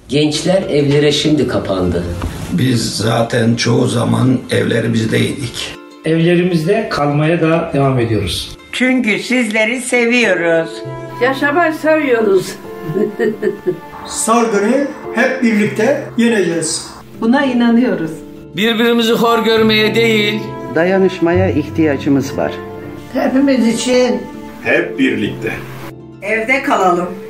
Gençler evlere şimdi kapandı. Biz zaten çoğu zaman evlerimizdeydik. Evlerimizde kalmaya da devam ediyoruz. Çünkü sizleri seviyoruz. Yaşamayı seviyoruz. Salgını hep birlikte yeneceğiz. Buna inanıyoruz. Birbirimizi hor görmeye değil, dayanışmaya ihtiyacımız var. Hepimiz için. Hep birlikte. Evde kalalım.